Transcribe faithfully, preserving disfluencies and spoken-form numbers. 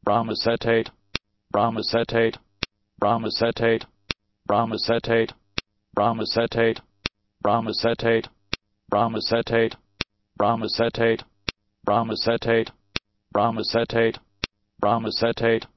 bromacetate, bromacetate, bromacetate, bromacetate, bromacetate, bromacetate, bromacetate, bromacetate, bromacetate, bromacetate, bromacetate,